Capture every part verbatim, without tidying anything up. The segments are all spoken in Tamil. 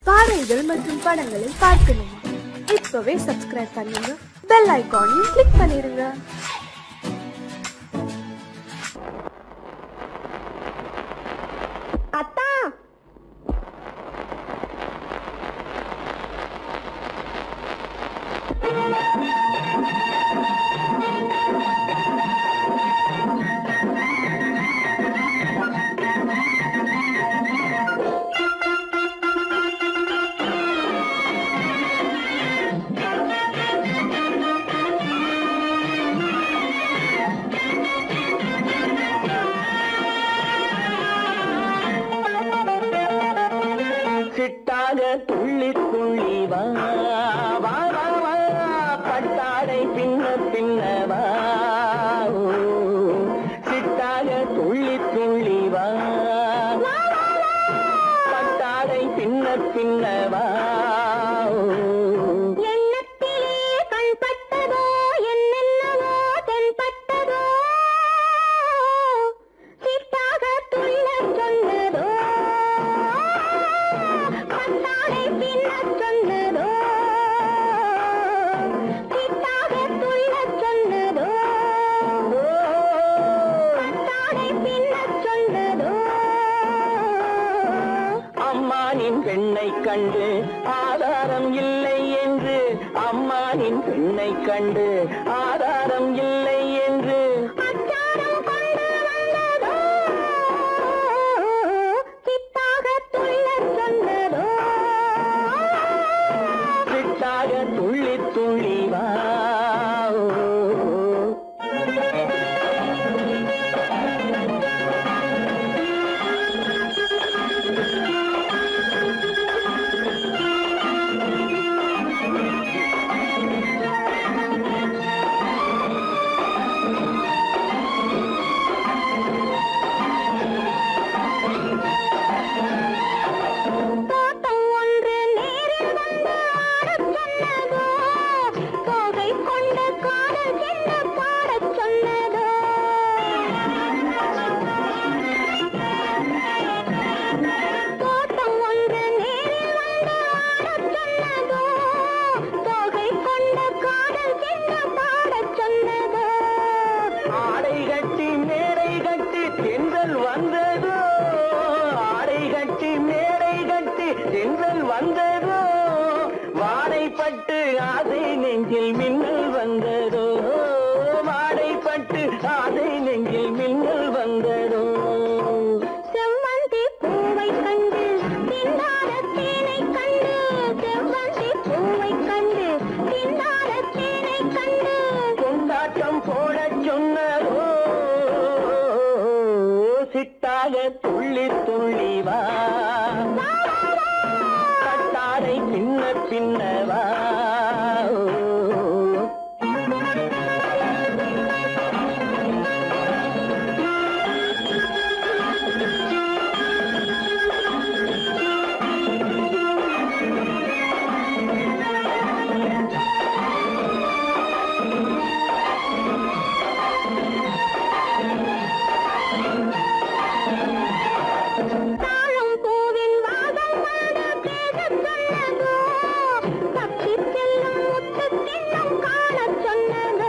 பாடல்கள் மற்றும் படங்களை பார்க்கணுமா? இப்பவே சப்ஸ்கிரைப் பண்ணுங்க, பெல் ஐகானையும் கிளிக் பண்ணிருங்க. அத்தா, சிட்டாக துள்ளி துள்ளி வா வா வா வா, பட்டாடை பின்ன பின்னவா, சிட்டாக துள்ளி துள்ளி வா, பட்டாடை பின்ன பின்னவா. எண்ணத்திலே கண்பட்டதோ என்னென்னவோ தென்பட்டதோ, சிட்டாக துள்ள சொன்னதோ, பட்டாடை பின்ன சொன்னதோ, சிட்டாக துள்ள சொன்னதோ, பட்டாடை பின்ன சொன்னதோ. அம்மானின் பெண்ணை கண்டு ஆதாரம் இல்லை என்று, அம்மானின் பெண்ணை கண்டு ஆதாரம் இல்லை என்று, அச்சாரம் கொண்டு வந்ததோ, சிட்டாக துள்ள சொன்னதோ, சிட்டாக துள்ளி துள்ளி வா. தோட்டம் ஒன்று நேரில் வந்து ஆடச் சொன்னதோ, தோகை கொண்ட காதல் என்ன பாடச் சொன்னதோ, தோட்டம் ஒன்று நேரில் வந்து ஆடச் சொன்னதோ, தோகை கொண்ட காதல் என்ன பாடச் சொன்னதோ. ஆடை கட்டி மேடை கட்டி தென்றல் வந்ததோ, ஆடை கட்டி மேடை கட்டி தென்றல் வந்ததோ, வாடைப்பட்டு ஆசை நெஞ்சில் மின்னல் வந்ததோ, வாடைப்பட்டு ஆசை நெஞ்சில் மின்னல் வந்ததோ. செவ்வந்தி பூவை கண்டு திண்டாத தேனை கண்டு, செவ்வந்தி பூவை கண்டு திண்டாத தேனை கண்டு, கொண்டாட்டம் போடச் சொன்னதோ, சிட்டாக துள்ளி துள்ளி வா, கட்டாடை பின்ன பின்னவா. தாழம் பூவின் வாசம் வந்து பேசச் சொன்னதோ, தப்பி செல்லும் முத்துக் கிண்ணம் காணச் சொன்னதோ,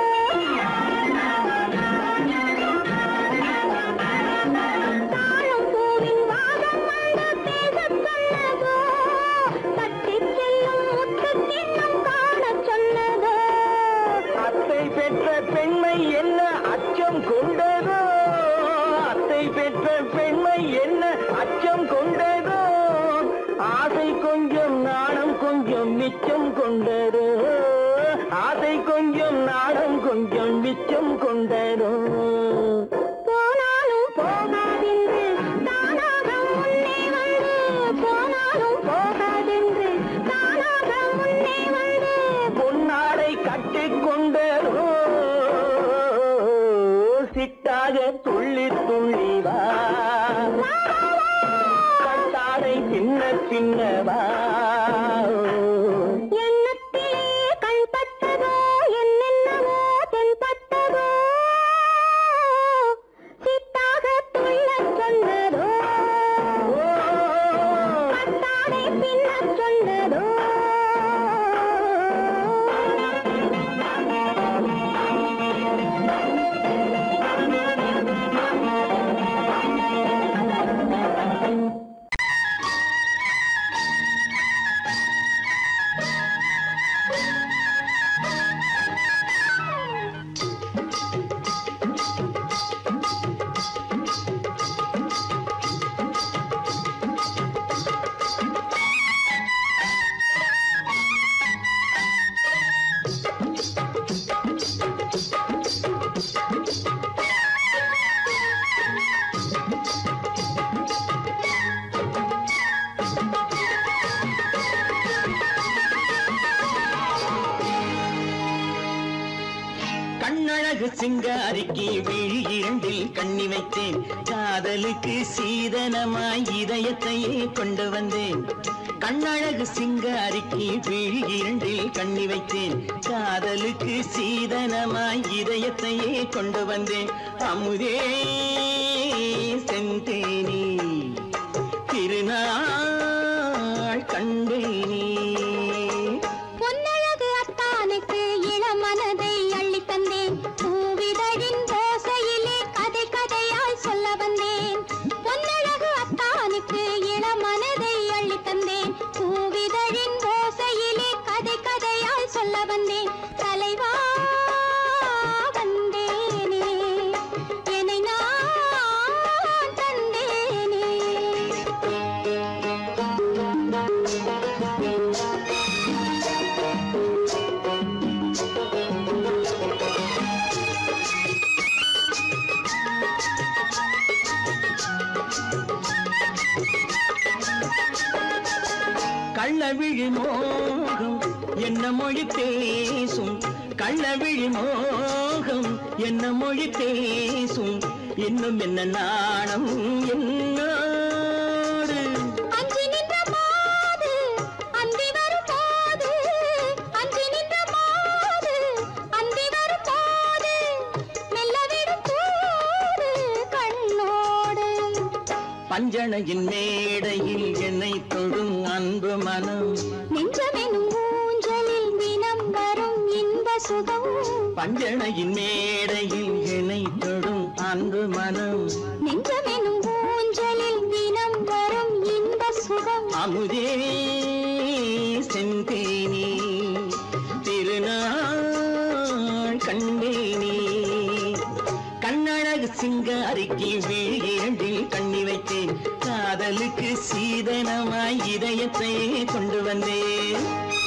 தாழம் பூவின் வாசம் வந்து பேசச் சொன்னதோ, தப்பி செல்லும் முத்துக் கிண்ணம் காணச் சொன்னதோ. அத்தை பெற்ற பெண்மை என்ன அச்சம் கொண்டதோ, அத்தை பெற்ற பெண்மை என்ன அச்சம் கொண்டதோ, ஆசை கொஞ்சம் நாணம் கொஞ்சம் மிச்சம் கொண்டதோ, ஆசை கொஞ்சம் நாணம் கொஞ்சம் மிச்சம் கொண்டதோ. போனாலும் போகாதென்று தானாக முன்னே வந்து, போனாலும் போகாதென்று தானாக முன்னே வந்து, பொன்னாடை கட்டிக் கொண்டதோ, சிட்டாக துள்ளி துள்ளி வா, கட்டாடை பின்ன பின்னவா. எண்ணத்திலே கண்பட்டதோ என்னென்னவோ தென்பட்டதோ, சிட்டாக துள்ள சொன்னதோ, பட்டாடை பின்ன கண்ணழகு சிங்காரிக்கு விழி இரண்டில் கண்ணி வைத்தேன் காதலுக்கு சீதனமாய் இதயத்தையே கொண்டு வந்தேன் கண்ணழகு சிங்காரிக்கு விழி இரண்டில் கண்ணி வைத்தேன் காதலுக்கு சீதனமாய் இதயத்தையே கொண்டு வந்தேன் அமுதே செந்தேனே திருநாள் கண்டேனே பொன்னழகு அத்தானுக்கு இளமனதை அள்ளி தந்தேன் பூவிதழின் ஓசையிலே கதை கதையாய் சொல்ல வந்தேன் பொன்னழகு அத்தானுக்கு இளமனதை அள்ளி தந்தேன் பூவிதழின் ஓசையிலே கதை கதையாய் சொல்ல வந்தேன் தலைவா வந்தேனே என்னை நான் தந்தேனே கள்ளவிழி மோகம் என்ன மொழி பேசும் கள்ளவிழி மோகம் என்ன மொழி பேசும் இன்னும் என்ன நாணம் என்னோடு அஞ்சி நின்ற மாது அந்தி வரும் போது அஞ்சி நின்ற மாது அந்தி வரும் போது மெல்ல விடும் கூடு கண்ணோடு பஞ்சணையின் மேடையில் என்னை தொடும் அன்பு மனம் நெஞ்சமெனும் ஊஞ்சலில் தினம் வரும் இன்ப சுகம் பஞ்சணையின் மேடையில் என்னை தொடும் அன்பு மனம் நெஞ்சமெனும் ஊஞ்சலில் தினம் வரும் இன்ப சுகம் அமுதே செந்தேனே திருநாள் கண்டேனே கண்ணழகு சிங்காரிக்கு விழி இரண்டில் கண்ணி வைத்தேன் காதலுக்கு சீதனமாய் இதயத்தை கொண்டு வந்தேன்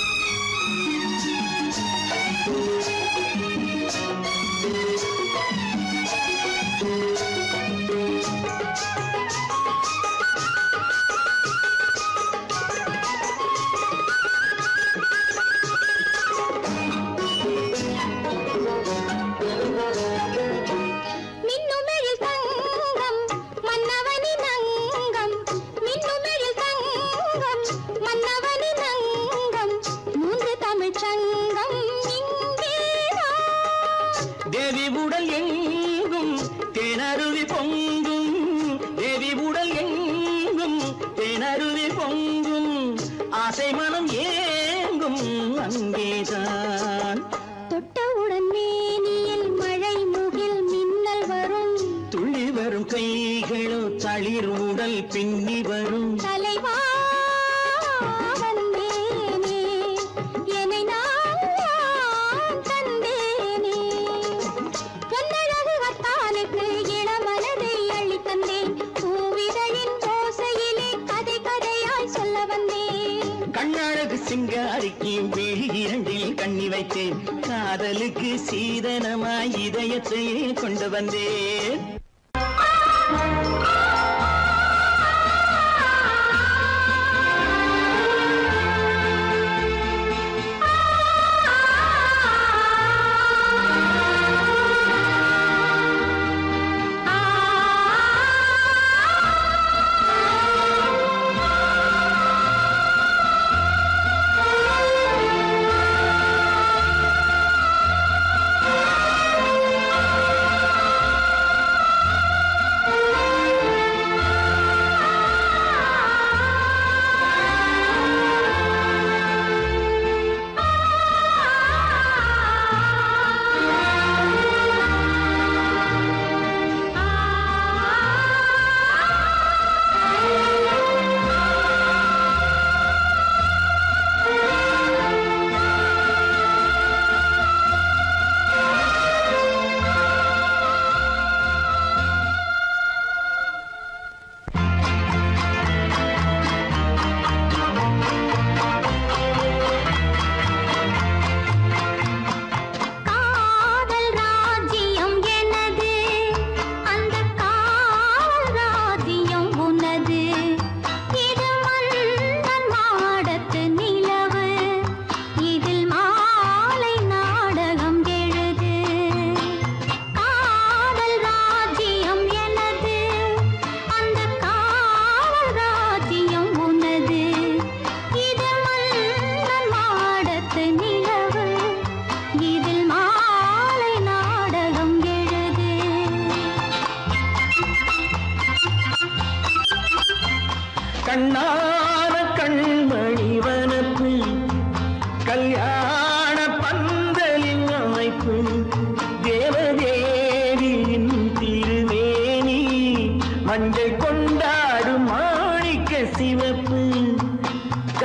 மின்னுமெழில் தங்கம் மன்னவனின் அங்கம் மின்னுமெழில் தங்கம் மன்னவனின் அங்கம் மூன்று தமிழ்ச் சங்கம் இங்கேதான் தேவி உடல் எங்கும் தேனருவி பொங்கும் தேவி உடல் எங்கும் தேனருவி பொங்கும் ஆசை மனம் ஏங்கும் அங்கேதான் தொட்டவுடன் மேனியில் மழை முகில் மின்னல் வரும் துள்ளி வரும் கைகளோ தளிர் உடல் பின்னி வரும் தலைவா வந்தேனே என்னை நான் தந்தேனே பொன்னழகு அத்தானுக்கு இளமனதை அள்ளி தந்தேன் பூவிதழின் ஓசையிலே கதை கதையாய் சொல்ல வந்தேன் கண்ணழகு சிங்காரிக்கு விழி இரண்டில் கண்ணி வைத்தேன் காதலுக்கு சீதனமாய் இதயத்தையே கொண்டு வந்தேன் ஆ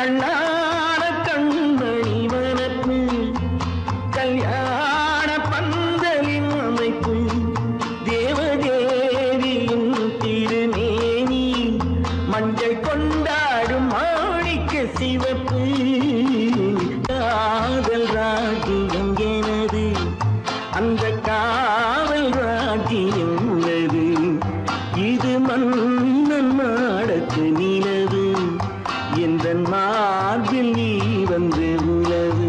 கண்ணான கண்மணி வனப்பு கல்யாண பந்தலின் அமைப்பு தேவதேவியின் திருமேனி மஞ்சள் கொண்டாடும் மாணிக்க சிவப்பு காதல் ராஜ்யம் எனது அந்த காவல் ராஜ்யம் உள்ளது இது மன்னன் மாடத்து நிலவு எந்த மார்பில் நீ வந்து உலவு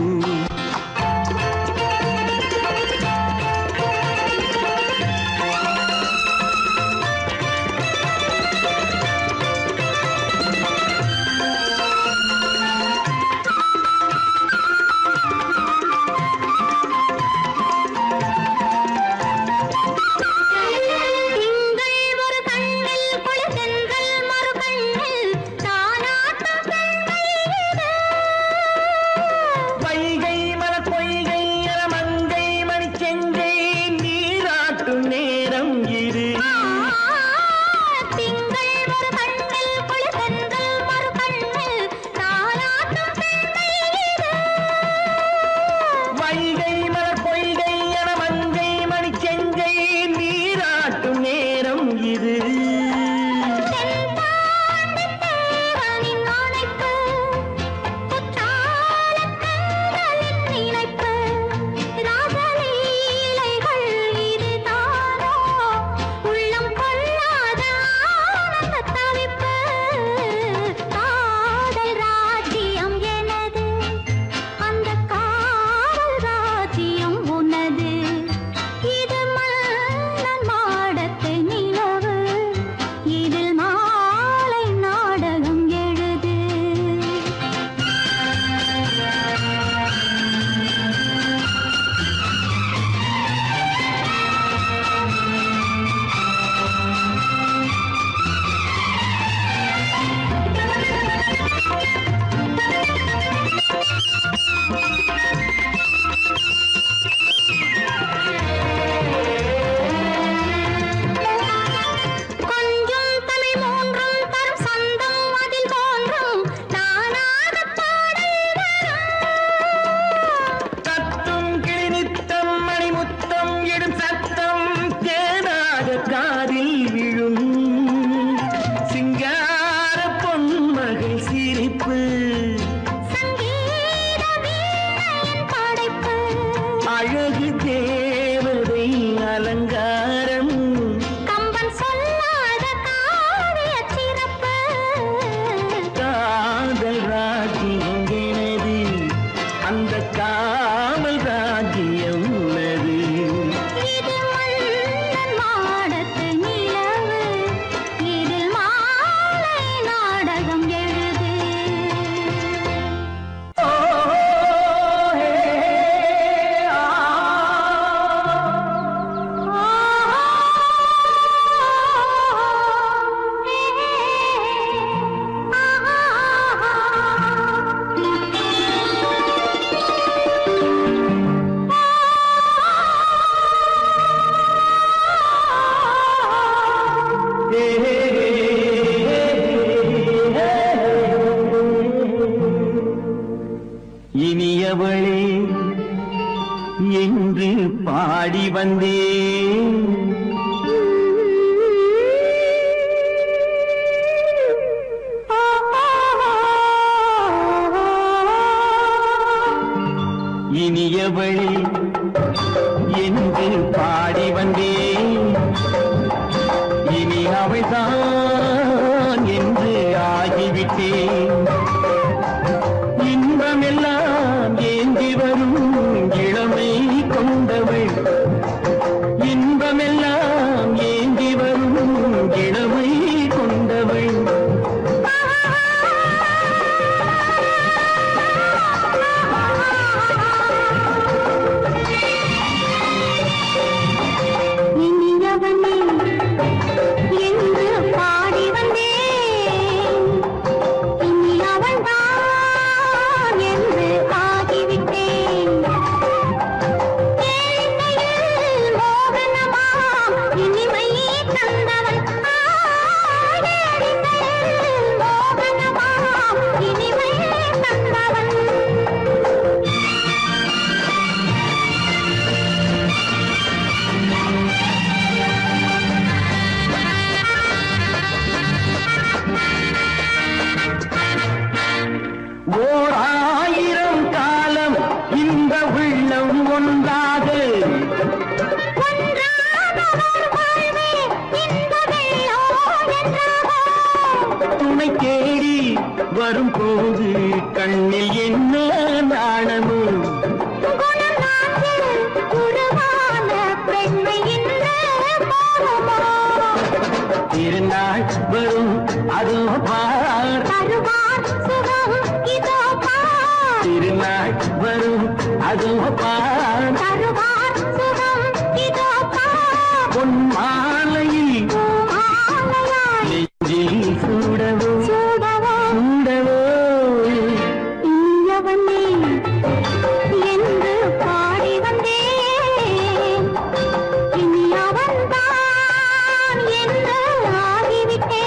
இனியவளே என்று பாடி வந்தேன் இனியவளே என்று பாடி வந்தேன் இனி அவள்தான் என்று ஆகிவிட்டேன் இன்பமெல்லாம் ஏந்தி வரும் இளமை கொண்டவள் இன்பமெல்லாம் ஏந்தி வரும் இளமை கொண்டவள் நீ வரும் போது கண்ணில் என்ன நாணமோ திருநாள் வரும் அதோ பார் திருநாள் வரும் அதோ பார் பொன் மாலையில் நெஞ்சில் சூடவோ சூடவோ என்று பாடி வந்தேன் இனி அவன்தான் என்று ஆகிவிட்டேன்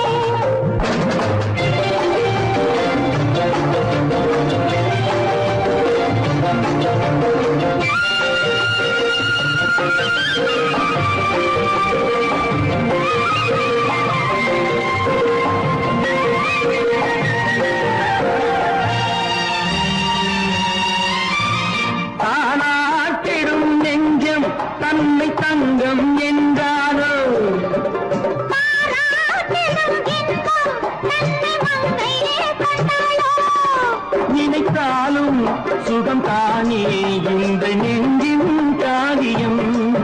தானாட்டிடும் நெஞ்சம் தன்னை தங்கம் என்றாரோ நினைத்தாலும் சுகம் தானே இந்த நெஞ்சின் காரியம்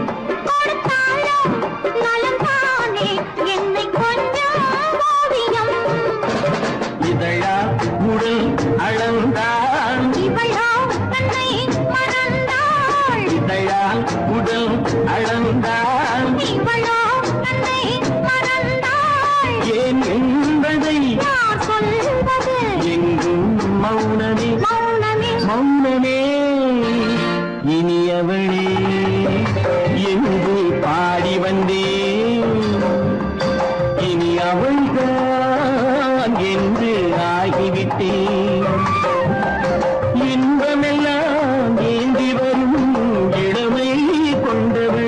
இதழா உடல் அளந்தாள் இதழால் உடல் அளந்தாள் ஏன் என்பதை எங்கும் மௌனமே மௌனமே இனியவளே என்று பாடி வந்தேன் இனி அவள்தான் என்று ஆகிவிட்டேன் இன்பமெல்லாம் ஏந்தி வரும் இளமை கொண்டவள்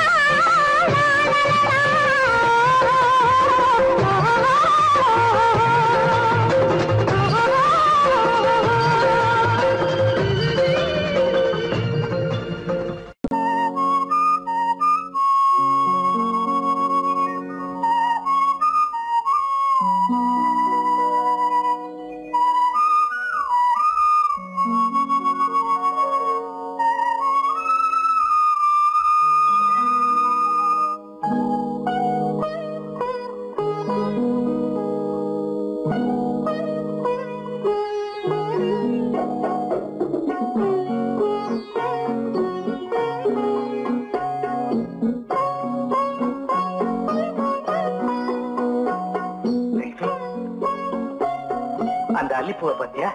அந்த அல்லிப்பூவை பத்தியா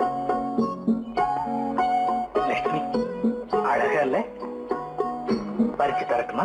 லட்சுமி அழகா இல்ல பறிச்சு தரட்டுமா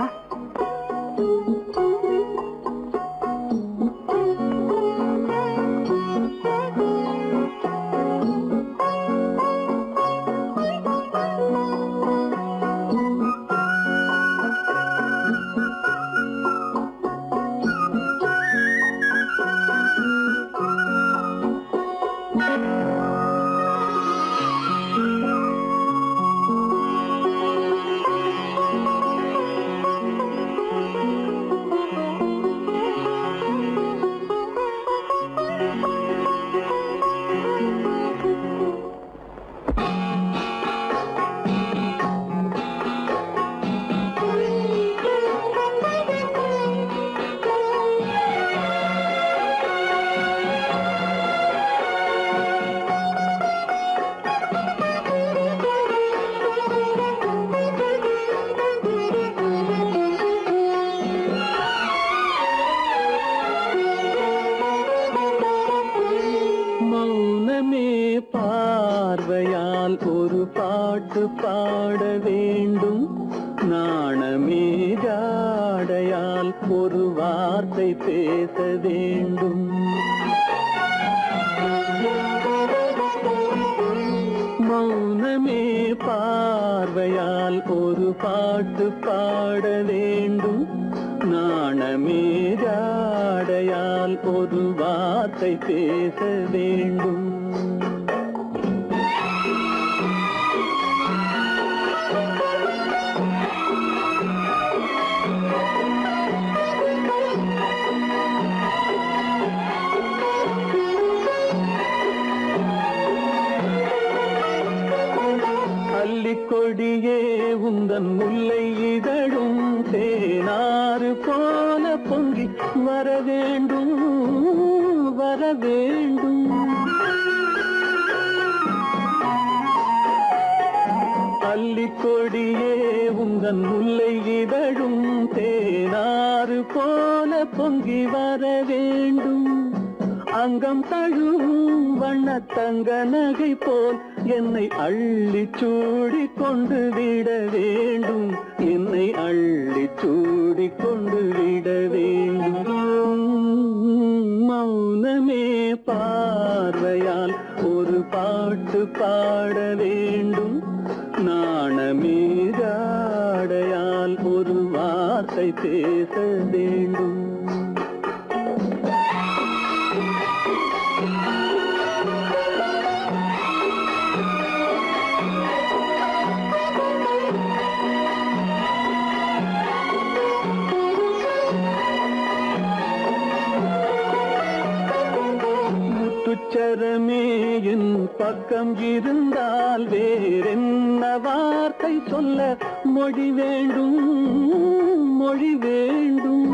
பார்வையால் ஒரு பாட்டு பாட வேண்டும் நாணமே ஜாடையால் ஒரு வார்த்தை பேச வேண்டும் மௌனமே பார்வையால் ஒரு பாட்டு பாட வேண்டும் நாணமே ஜாடையால் ஒரு வார்த்தை பேச வேண்டும் அல்லிக்கொடியே உந்தன் முல்லை இதழும் தேனாறு போல பொங்கி வர வேண்டும் வர வேண்டும். அல்லிக்கொடியே உந்தன் முல்லை இதழும் தேனாறு போல பொங்கி வர வேண்டும். அங்கம் தழுவும் வண்ணத்தங்க நகை போல் என்னை அள்ளி சூடி கொண்டு விட வேண்டும். என்னை அள்ளி சூடி கொண்டு விட வேண்டும். மௌனமே பார்வையால் ஒரு பாட்டு பாட வேண்டும். நாணமே ஜாடையால் ஒரு வார்த்தை பேச வேண்டும். முத்துச்சரமே என் பக்கம் இருந்தால் வேறென்ன வார்த்தை சொல்ல மொழி வேண்டும் மொழி வேண்டும்.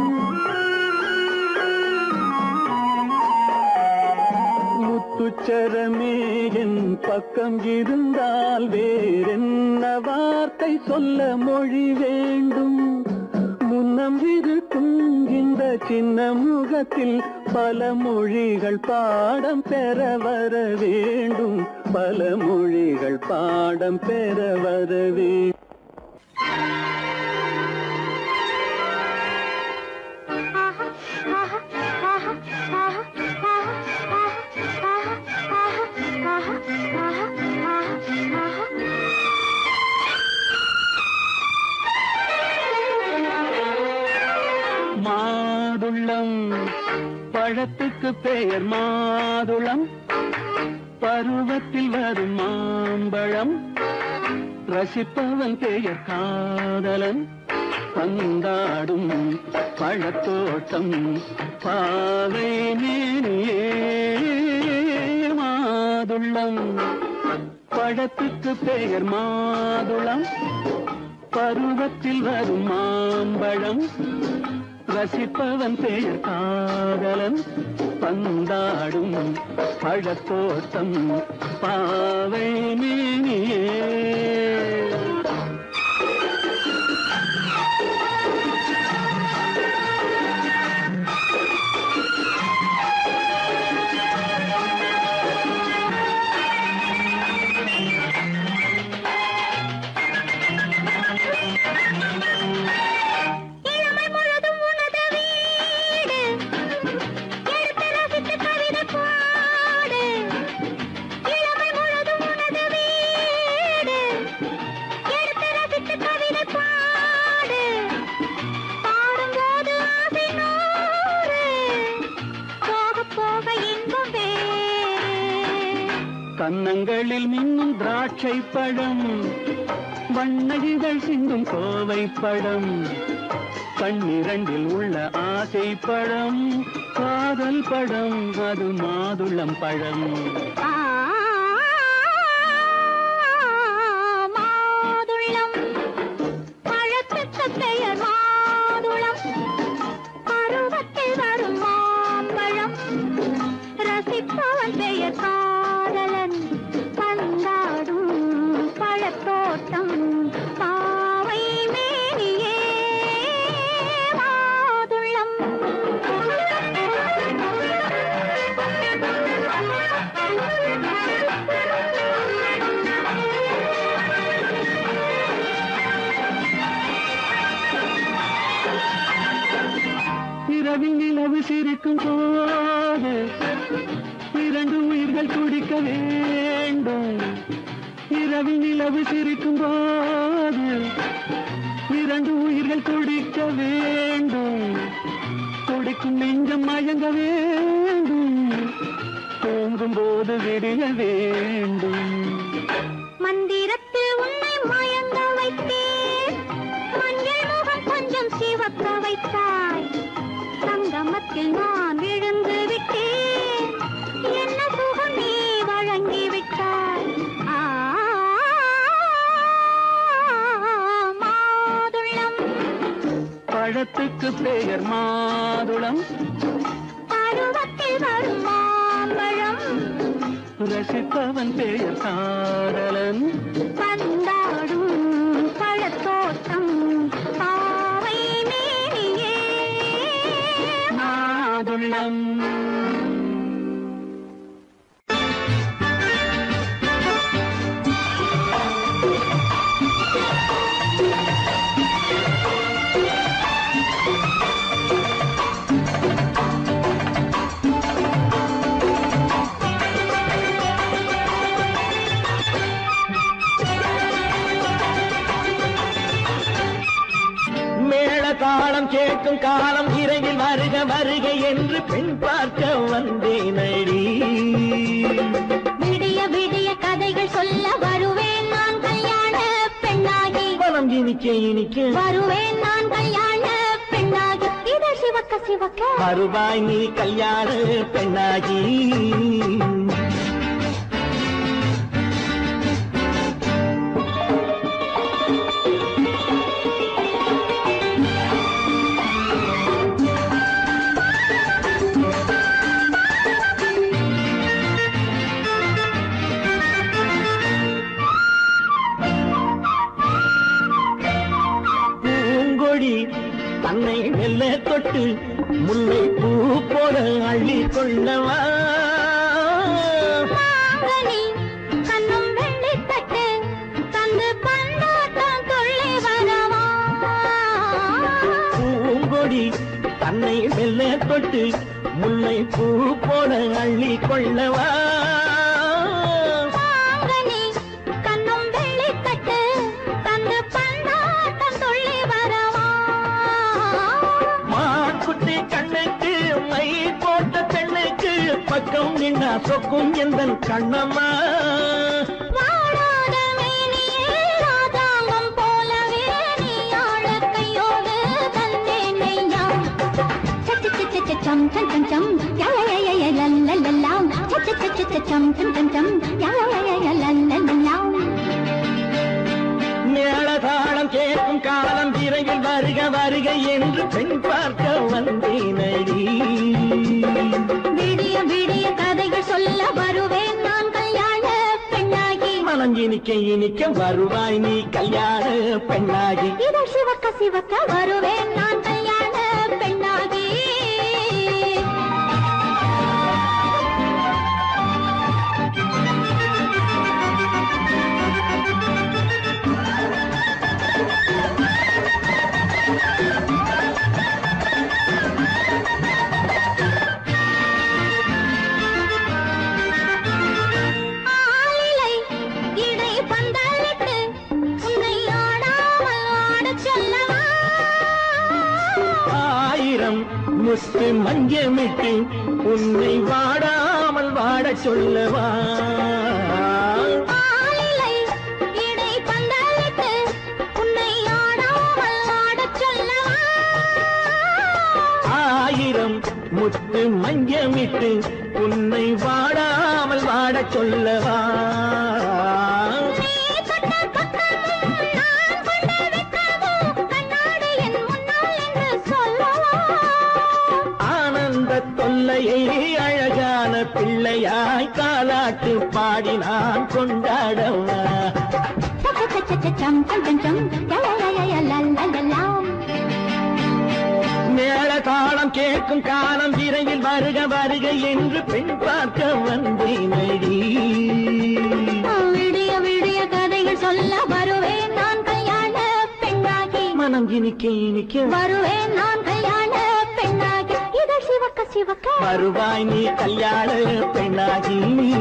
முத்துச்சரமே என் பக்கம் இருந்தால் வேறென்ன வார்த்தை சொல்ல மொழி வேண்டும். முன்னம் இருக்கும் இந்த சின்ன முகத்தில் பல மொழிகள் பாடம் பெற வர வேண்டும். பல மொழிகள் பாடம் பெற வர வேண்டும். மாதுளம் பழத்துக்கு பெயர் மாதுளம். பருவத்தில் வரும் மாம்பழம். ரசிப்பவன் பெயர் காதலன். பந்தாடும் பழத்தோட்டம் பாவை மேனியே. மாதுளம் பழத்துக்கு பெயர் மாதுளம். பருவத்தில் வரும் மாம்பழம். ரசிப்பவன் பெயர் காதலன். பந்தாடும் பழத்தோட்டம் பாவை மேனியே. கன்னங்களில் மின்னும் திராட்சை பழம். வண்ணகிகள் சிந்தும் கோவை பழம். கண்ணிரண்டில் உள்ள ஆசை பழம். காதல் பழம் அது மாதுளம் பழம். மாதுளம் பழத்துக்கு பெயர் மாதுளம். பருவத்தில் வரும் மாம்பழம். ரசிப்பவன் பெயர் காதலன். பந்தாடும் பழத்தோட்டம் பாவை மேனியே. மாதுளம் இரவில் நிலவு சிரிக்கும் போது இரண்டு உயிர்கள் துடிக்க வேண்டும். இரவில் நிலவு சிரிக்கும் போது இரண்டு உயிர்கள் துடிக்க வேண்டும். துடிக்கும் நெஞ்சம் மயங்க வேண்டும். தூங்கும் போது விடிய வேண்டும். மந்திரத்தில் உன்னை மயங்க வைத்தேன். மஞ்சள் முகம் கொஞ்சம் சிவக்க வைத்தாய். சங்கமத்தில் நான் விழுந்து விட்டேன். என்ன சுகம் நீ வழங்கி விட்டாய். ஆ பெயர் மாதுளம் பருவத்தில் வரும் மாம்பழம் ரசிப்பவன் பெயர் காதலன் பந்தாடும் பழத்தோட்டம் பாவை மேனியே மாதுளம். தாளம் கேட்கும் காலம் இறையில் வருக வருக என்று பெண் பார்க்க வந்தேனடி. விடிய விடிய கதைகள் சொல்ல வருவேன் நான் கல்யாண பெண்ணாகி. மனம் இனிக்க இனிக்க வருவேன் நான் கல்யாண பெண்ணாகி. இதை சிவக்க சிவக்க வருவாய் நீ கல்யாண பெண்ணாகி. தன்னை மெல்ல தொட்டு முல்லை பூ போல அள்ளி கொள்ளவா. கண்ணும் வெள்ளி தட்டு தந்து பந்தாட்டம் தொல்லை வரவா. பூங்கொடி தன்னை மெல்ல தொட்டு முல்லை பூ போல அள்ளி கொள்ளவா. கண்ணும் வெள்ளி தட்டு தந்து பந்தாட்டம் தொல்லை வரவா. மாக்குட்டி கண்ணுக்கு மை போட்ட பெண்ணுக்கு பக்கம் நின்னா சொக்கும் எந்தன் கண்ணம்மா. வாடாத மேனியே ராதாங்கம் போலவே நீ ஆழ கையோடு தந்தேன் நெய்யா. சச்ச சச்ச சச்சம் சம் சம் சம் யய லல்லல்லாம். சச்ச சச்ச சச்சம் சம் சம் சம் யய லல்லல்லாம். மேளதாளம் கேட்கும் காலம் விரைவில் வருக வருக என்று பெண் பார்க்க வந்தேனடி. விடிய விடிய கதைகள் சொல்ல வருவேன் நான் கல்யாண பெண்ணாகி. மனம் இனிக்க இனிக்க வருவாய் நீ கல்யாண பெண்ணாகி. இதை சிவக்க சிவக்க வருவேன் நான் கல்யாண பெண்ணாகி. ஆலிலை இடை பந்தலிட்டு உன்னை ஆடாமல் ஆடச் சொல்லவா. ஆயிரம் முத்து மஞ்சமிட்டு உன்னை வாடாமல் வாடச் சொல்லவா. ஆலிலை இடை பந்தலிட்டு உன்னை ஆடாமல் ஆடச் சொல்லவா. ஆயிரம் முத்து மஞ்சமிட்டு உன்னை வாடாமல் வாடச் சொல்லவா. நீ தொட்ட பக்கமும் நான் கொண்ட வெட்கமும் கண்ணாடி என் முன்னால் என்று சொல்லவா. ஆனந்த தொல்லையை அழகான பிள்ளையாய் காலாட்டு பாடி நான் கொண்டாடவா. சச்ச சச்ச சச்சம் சம் சம் சம் யய லல்லல்லாம். மேளதாளம் கேட்கும் காலம் விரைவில் வருக வருக என்று பெண் பார்க்க வந்தேனடி. விடிய விடிய கதைகள் சொல்ல வருவேன் நான் கல்யாண பெண்ணாகி. மனம் இனிக்க இனிக்க வருவேன் நான் கல்யாண பெண்ணாகி. இதை சிவக்க சிவக்க வருவாய் நீ கல்யாண பெண்ணாகி.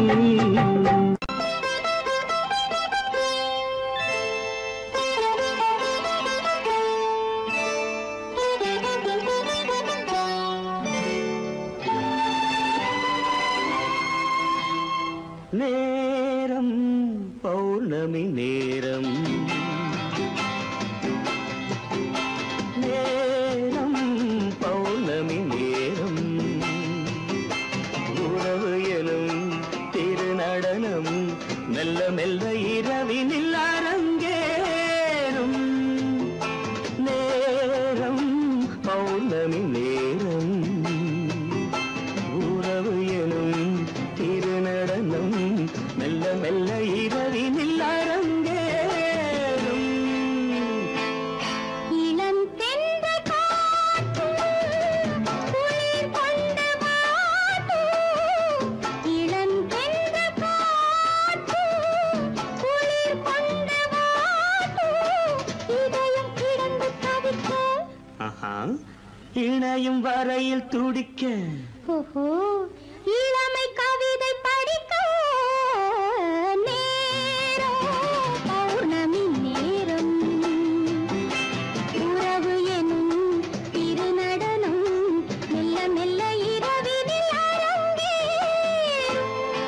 நேரம் பௌர்ணமி நேரம், நேரம் பௌர்ணமி நேரம், உறவு எனும் திருநடனம் மெல்ல மெல்ல இரவினில் அரங்கேறும். நேரம் பௌர்ணமி சாயும் வரையில் துடிக்க ஓஹோ இளமை கவிதை படிக்க நேரம் பௌர்ணமி நேரம் உறவு எனும் திருநடனம் மெல்ல மெல்ல இரவினில் அரங்கேறும்.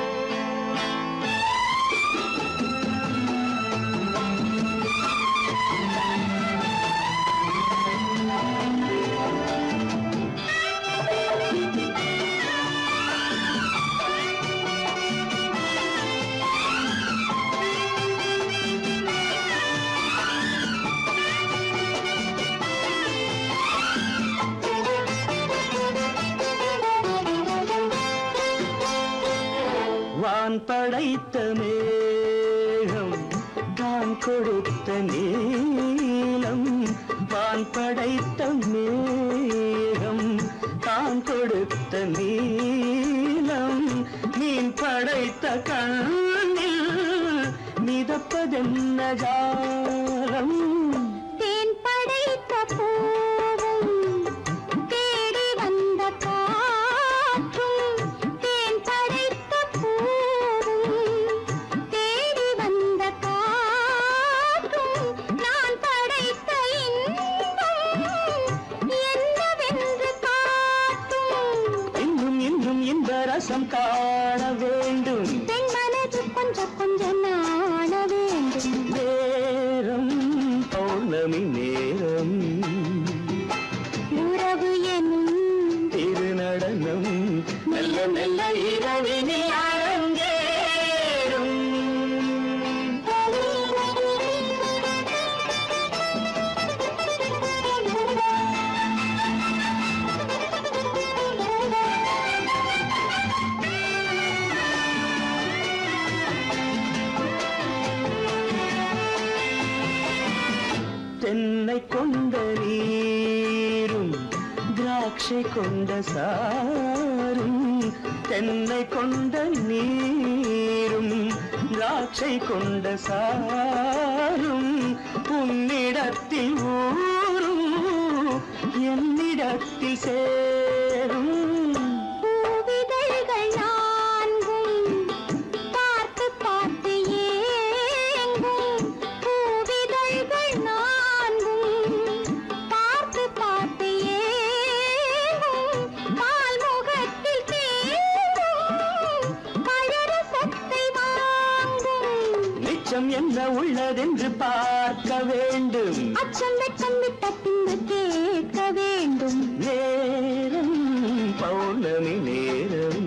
வான் படைத்த மேகம் தான் கொடுத்த நீலம் வான் படைத்த மேகம் தான் கொடுத்த நீலம் மீன் படைத்த கண்ணில் மிதப்பதென்ன ஜாலம் தேன் படைத்த பூவும் தேடி வந்த காற்றும் தேன் படைத்த பூவும் தேடி வந்த காற்றும் நான் படைத்த இன்பம் என்னவென்று காட்டும். இன்னும் இன்னும் இந்த ரசம் காண வேண்டும் பெண் மனது கொஞ்சம் கொஞ்சம் நாண வேண்டும். நேரம் பௌர்ணமி நேரம் உறவு எனும் திருநடனம் மெல்ல மெல்ல இரவினில் அரங்கேறும். தென்னை கொண்ட நீரும் திராட்சை கொண்ட சாரும் தென்னை கொண்ட நீரும் திராட்சை கொண்ட சாரும் உன்னிடத்தில் ஊரும் என்னிடத்தில் சேரும். பூவிதழ்கள் நான்கும் பார்த்து பார்த்து ஏங்கும். பூவிதழ்கள் நான்கும் பார்த்து பார்த்து ஏங்கும். பால்முகத்தில் தேங்கும் பழரசத்தை வாங்கும். நிச்சம் என்ன உள்ளதென்று பார்க்க வேண்டும் அச்சம் வெட்கம் விட்ட பின்பு கேட்க வேண்டும். நேரம் பௌர்ணமி நேரம்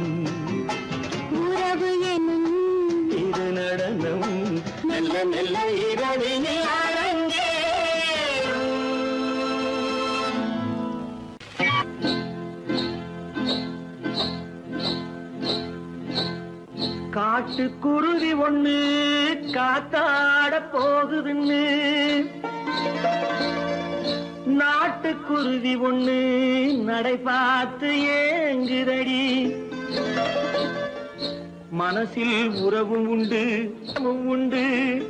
உறவு எனும் திருநடனம் மெல்ல மெல்ல இரவினில் அரங்கேறும். காட்டுக்குருவி ஒண்ணு காத்தாட போகுதுன்னு நாட்டுக்குருவி ஒண்ணு நடை பார்த்து ஏங்குதடி மனசில் உறவும் உண்டு உண்டு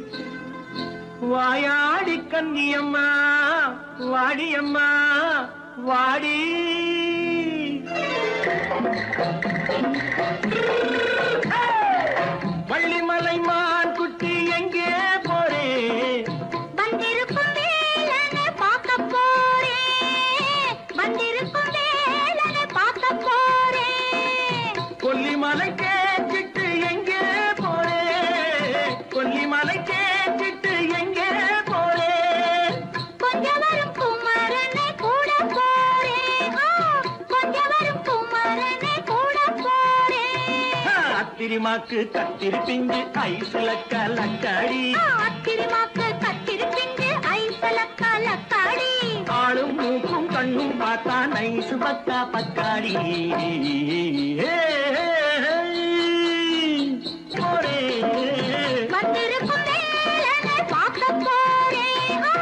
வாயாடி கன்னியம்மா வாடியம்மா வாடி வள்ளிமலை மான் குட்டி எங்கே போறே வந்திருக்கும் வேலனை பார்க்க போறேன். வந்திருக்கும் வேலனை பார்க்க போறேன். கொல்லிமலை கேட்டுட்டு எங்கே போறே கொல்லிமலை கேட்டுட்டு எங்கே போறே கொஞ்சம் வரும் குமரனை கூட போறேன். ஆ, கொஞ்சம் வரும் குமரனை கூட போறேன். அத்திரிமாக்கு கத்திருப்பிஞ்சு ஐசுல கலக்காடி ஆ, அத்திரிமாக்கு கத்திருப்பிஞ்சு ஐசல கலக்காடி. ஆளும் மூக்கும் கண்ணும் பார்த்தா நைசு பக்கா பக்காடி போறே வந்திருக்கும் வேலனை பார்க்க போறேன். ஆ.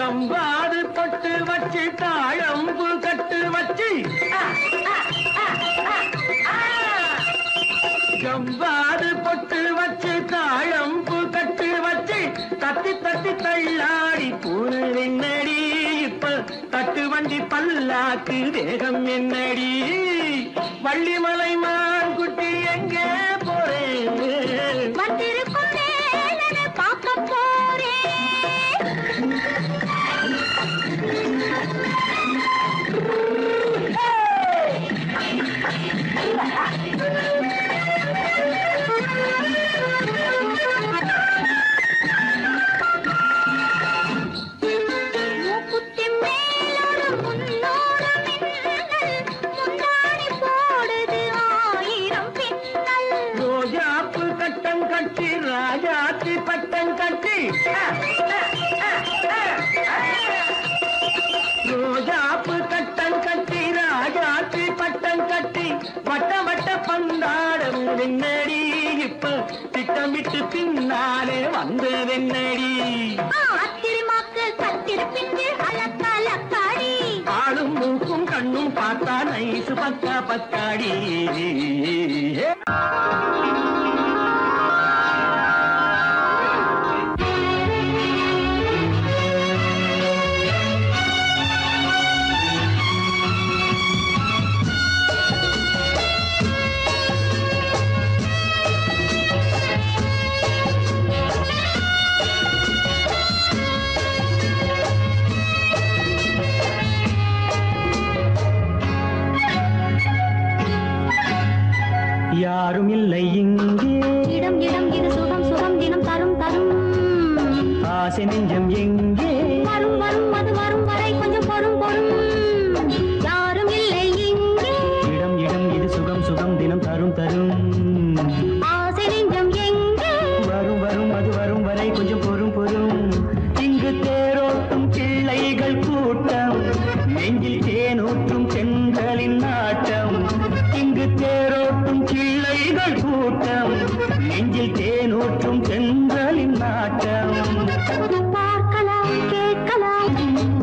ஜம்பாது தொட்டு வச்சு தாழம்பு கட்டு வச்சு ஜம்பாது பொட்டு வச்சு தாழம்பு கட்டு வச்சு தட்டி தட்டி தள்ளாடி பூர என்னடி இப்ப தட்டு வண்டி பல்லாக்கு வேகம் என்னடி வள்ளிமலை மான் குட்டி எங்கே போறேன் வந்திருக்கும் வேலனை பார்க்க போறேன் மூக்குத்தி மேலோடு முன்னோடு மின்னல் முந்தாணி போடுது ஆயிரம் பின்னல் ரோஜாப்பு கட்டம் கட்டி ராஜாத்தி பட்டம் கட்டி ரோஜாப்பு கட்டம் கட்டி ராஜாத்தி பட்டம் கட்டி வட்ட வட்ட பந்தாடம் வெண்ணடி இப்ப திட்டமிட்டு பின்னாலே வந்த வெண்ணடி ஆத்திரமாக்கு கத்திருப்பின்று அலக்காலக்காடி ஆளும் மூக்கும் கண்ணும் பார்த்தா நைசு பக்கா பக்காடி யாரும் இல்லை இங்கே இடம் இடம் இது சுகம் சுகம் தினம் தரும் தரும் ஆசை நெஞ்சம் எங்கே வரும் வரும் அது வரும் வரை கொஞ்சம் பொறும் பொறும் யாரும் இல்லை இங்கே இடம் இடம் இது சுகம் சுகம் தினம் தரும் தரும் ஆசை நெஞ்சம் எங்கே வரும் வரும் அது வரும் வரை கொஞ்சம் பொறும் பொறும் இங்கு தேரோட்டும் பிள்ளைகள் கூட்டம் நெஞ்சில் தேனூற்றும் செங்கலின் நாட்டம் இங்கு தேரோட்டும் பிள்ளைகள் கூட்டம் நெஞ்சில் தேனூற்றும் செங்கலின் நாட்டம் பார்க்கலாம் கேட்கலாம்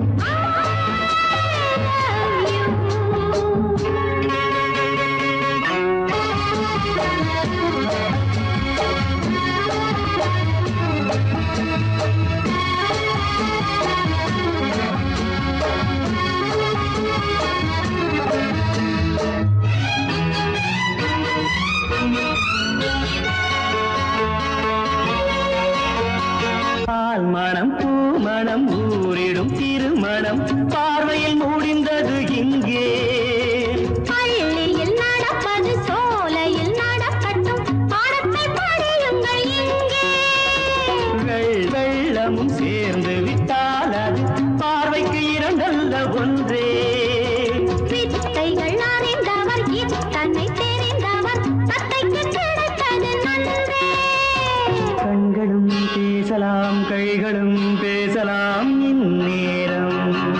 பால் மனம் பூ மனம் ஊரிடும் திருமணம் பார்வையில் முடிந்தது இங்கே பள்ளியில் நடப்பது சோலையில் நடக்கட்டும் பாடத்தை படியுங்கள் இங்கே வெள் வெள்ளமும் சேர்ந்து விட்டால் அது பார்வைக்கு இரண்டல்ல ஒன்றே வித்தைகள் அறிந்தவர் இத்தனை தெரிந்தவர் தத்தைக்கு கிடைத்தது நன்றே கண்களும் பேசலாம் கைகளும் பேசலாம் இந்நேரம்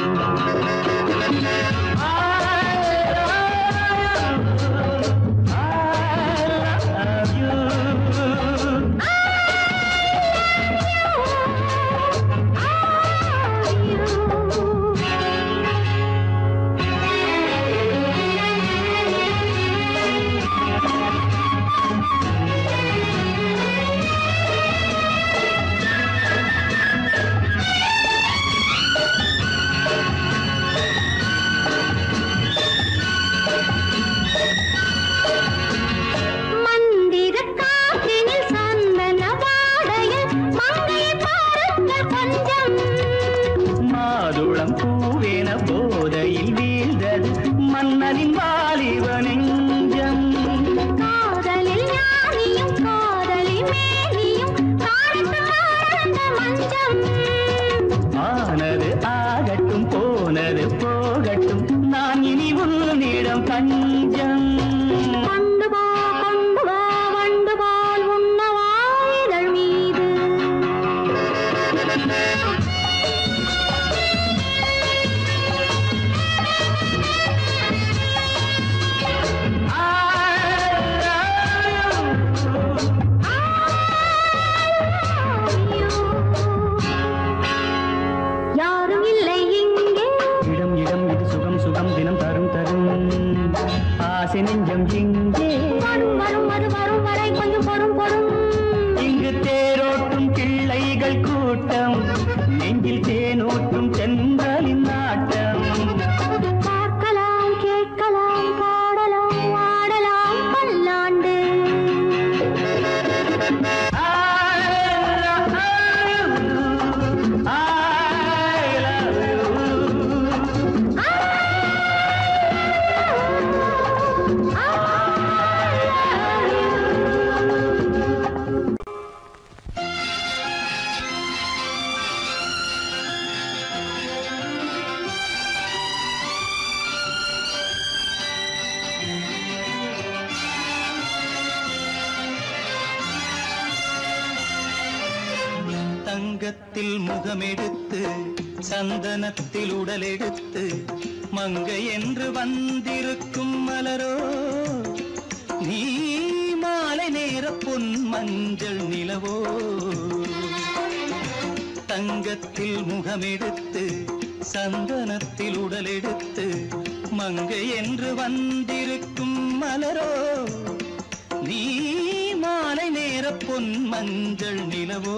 மந்திர காற்றினில் சந்தன வாடையில் மங்கையை பாருங்கள் கொஞ்சம் மாதுளம் பூவேன போதையில் வீழ்ந்தது மன்னனின் வாலிப நெஞ்சம் காதலில் ஞானியும் காதலில் மேனியும் காணட்டும் ஆனந்த மஞ்சம் ஆனது ஆகட்டும் போனது போகட்டும் நான் இனி உன்னிடம் பஞ்சம் கொண்டு போ கொண்டு வா வண்டு போல் உண்ணவா இதழ் மீது ஆசை நெஞ்சம் இங்கே வரும் வரும் அது வரும் வரை கொஞ்சம் பொறும் பொறும். இங்கு தேரோட்டும் பிள்ளைகள் கூட்டம், நெஞ்சில் தேனோட்டும் சென்றாலின் நாட்டம். பார்க்கலாம் கேட்கலாம் பாடலாம் ஆடலாம் பல்லாண்டு. தங்கத்தில் முகமெடுத்து சந்தனத்தில் உடலெடுத்து மங்கை என்று வந்திருக்கும் மலரோ நீ மாலை நேர பொன் மஞ்சள் நிலவோ. தங்கத்தில் முகமெடுத்து சந்தனத்தில் உடலெடுத்து மங்கை என்று வந்திருக்கும் மலரோ நீ மாலை நேர பொன் மஞ்சள் நிலவோ.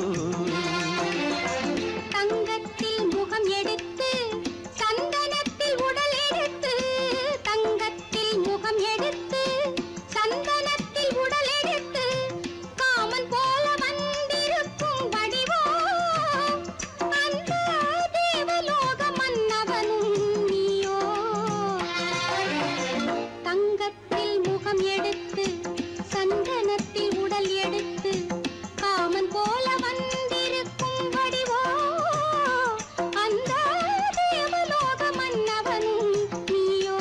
தங்கத்தில் முகம் எடுத்து சந்தனத்தில் உடல் எடுத்து தங்கத்தில் முகம் எடுத்து சந்தனத்தில் உடல் எடுத்து காமன் போல வந்திருக்கும் வடிவோ அந்த தேவலோக மன்னவனும் நீயோ. தங்கத்தில் முகம் எடுத்து சந்தனத்தில் உடல் எடுத்து காமன் போல வந்திருக்கும் வடிவோ அந்த தேவலோக மன்னவனும் நீயோ.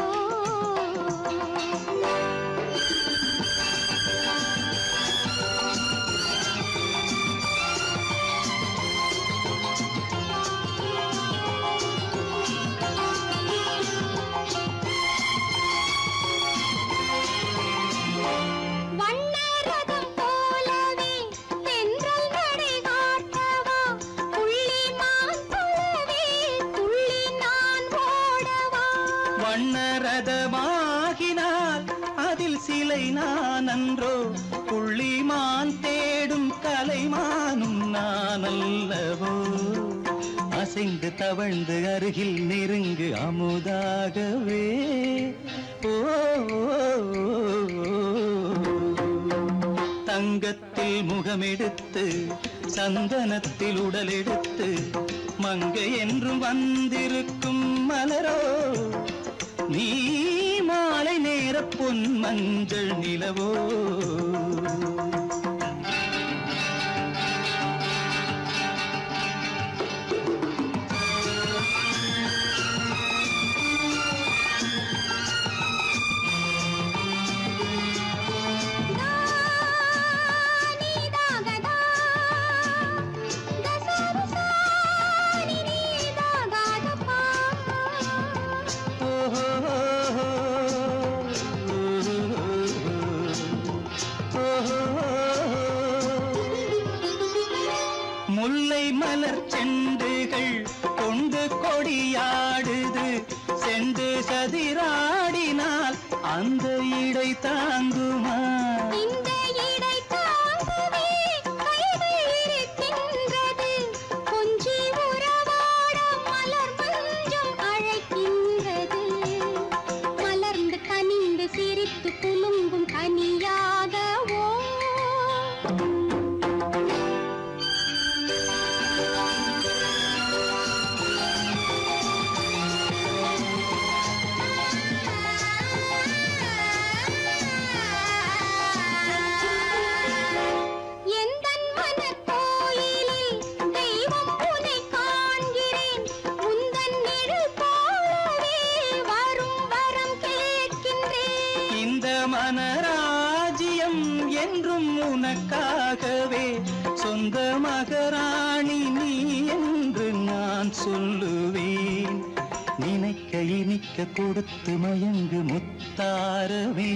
வண்ணரதம் போலவே தென்றல் நடை காட்டவா புள்ளிமான் போலவே துள்ளி நான் ஓடவா. வண்ணரதமாகினால் அதில் சிலை நான் அன்றோ புள்ளிமான் தேடும் கலைமானும் நான் அல்லவோ. அசைந்து தவழ்ந்து அருகில் நெருங்கு அமுதாகவே ஓ. தங்கத்தில் முகமெடுத்து சந்தனத்தில் உடலெடுத்து மங்கை என்றும் வந்திருக்கும் மலரோ நீ மாலை நேர பொன் மஞ்சள் நிலவோ. முல்லை மலர் செண்டுகள் கொண்டு கொடியாடுது செண்டு சதிராடினால் அந்த இடை தாங்குமா. இந்த இடை தாங்குவே கைகள் இருக்கின்றது கொஞ்சி உறவாட மலர் மஞ்சம் அழைக்கின்றது. மலர்ந்து கனிந்து சிரித்து குலுங்கும் கனியாகவோ. எந்தன் மனக்கோயிலில் தெய்வம் உன்னை காண்கிறேன் உந்தன் நிழல் போலவே வரும் வரம் கேட்கின்றேன். இந்த மனராஜ்யம் என்றும் உனக்காகவே சொந்த மகராணி நீ என்று நான் சொல்லுவேன். நினைக்க இனிக்க கொடுத்து மயங்கு முத்தாரவே.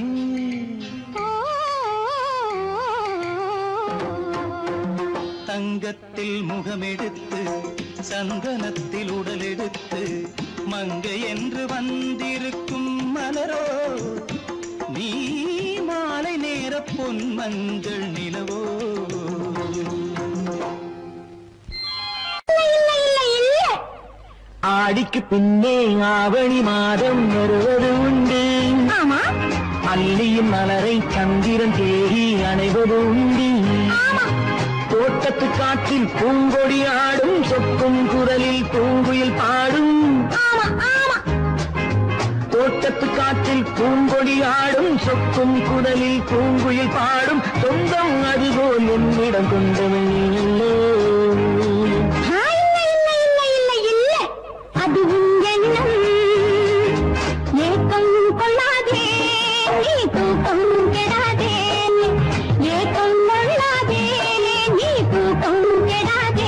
தங்கத்தில் முகமெடுத்து சந்தனத்தில் உடலெடுத்து மங்கை என்று வந்திருக்கும் மலரோ நீ மாலை நேர பொன் மஞ்சள் நிலவோ ஆடிக்கு பின்னே ஆவணி மாதம் வருவது உண்டு. அல்லியின் மலரை சந்திரன் தேடி அணைவது உண்டு. தோட்டத்து காற்றில் பூங்கொடி ஆடும், சொக்கும் குரலில் பூங்குயில் பாடும். தோட்டத்து காற்றில் பூங்கொடி ஆடும், சொக்கும் குரலில் பூங்குயில் பாடும். சொந்தம் அதுபோல் என்னிடம் கொண்டவன் இல்லை. அது எண்ணம் ஏக்கம் கொள்ளாதே, நீ தூக்கம் கெடாதே. ஏக்கம் கொள்ளாதே, நீ தூக்கம் கெடாதே.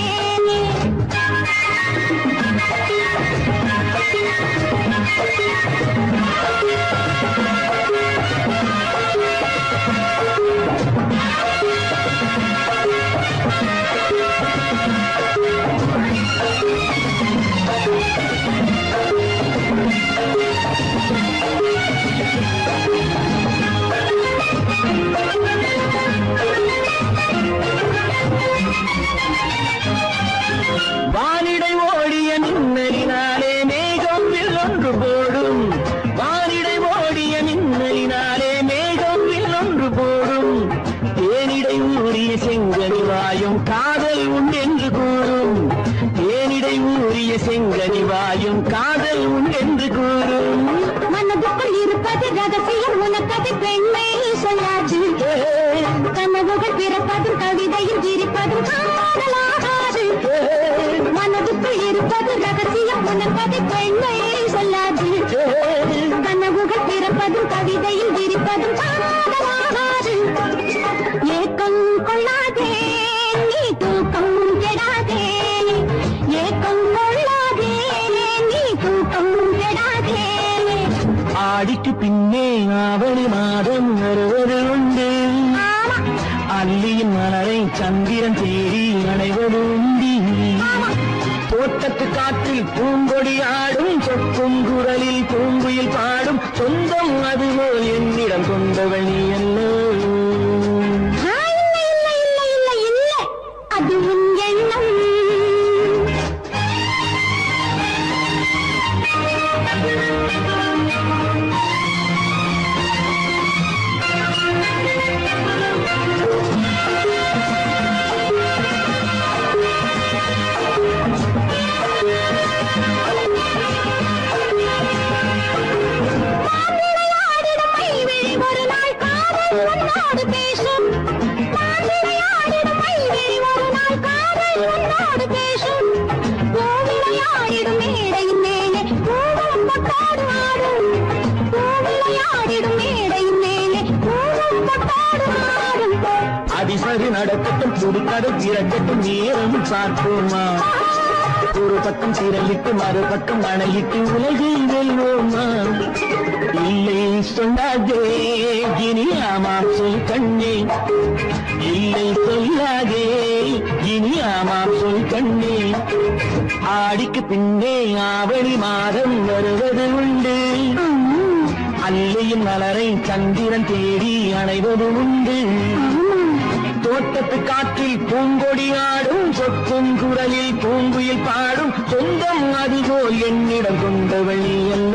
வானிடை ஓடிய மின்னலினாலே மேகம் வில்லொன்று போடும். வானிடை ஓடிய மின்னலினாலே மேகம் வில்லொன்று போடும். தேனிடை ஊறிய செங்கனி வாயும் காதல் உண்டென்று கூறும். தேனிடை ஊறிய செங்கனி வாயும் காதல் உண்டென்று கூறும். மனதுக்குள் இருப்பது ரகசியம், உனக்கது பெண்மை சொல்லாது. கனவுகள் பிறப்பதும் கவிதையில் விரிப்பதும் காதலாகாது. மனதுக்குள் இருப்பது ரகசியம், உனக்கது பெண்மை சொல்லாது. கனவுகள் பிறப்பதும் கவிதையில் விரிப்பதும் காதலாகாது. ஏக்கம் கொள்ளாதே, நீ தூக்கம் கெடாதே. ஏக்கம் கொள்ளாதே, நீ தூக்கம் கெடாதே. ஆடிக்கு பின்னே ஆவணி மாதம் வருவது உண்டு. அல்லியின் மலரை சந்திரன் தேடி அணைவது உண்டு. தோட்டத்து காற்றில் பூங்கொடி ஆடும், சொக்கும் குரலில் பூங்குயில் பாடும். சொந்தம் அதுபோல் என்னிடம் கொண்டவள் நீ அல்ல. அது உன் எண்ணம். ஒரு நாள் காதல் உன்னோடு பேசும். ஒரு நாள் காதல் உன்னோடு பேசும். பூவிளையாடிடும் மேடையின் மேலே பூவும் பொட்டாடு ஆடும். பூவிளையாடிடும் மேடையின் மேலே பூவும் பொட்டாடு ஆடும். அதிசரி நடக்கட்டும், புதுக்கதை திறக்கட்டும், நேரம் பார்ப்போமா. ஒரு பக்கம் திரையிட்டு மறுபக்கம் அணையிட்டு உலகில் வெல்வோமா. இல்லை சொல்லாதே இனி ஆமாம் சொல் கண்ணே. இல்லை சொல்லாதே இனி ஆமாம் சொல் கண்ணே. ஆடிக்கு பின்னே ஆவணி மாதம் வருவது உண்டு. அல்லியின் மலரை சந்திரன் தேடி அணைவது உண்டு. தோட்டத்து காற்றில் பூங்கொடி ஆடும், சொக்கும் குரலில் பூங்குயில் பாடும். சொந்தம் அதுபோல் என்னிடம் கொண்டவள் நீ அல்ல.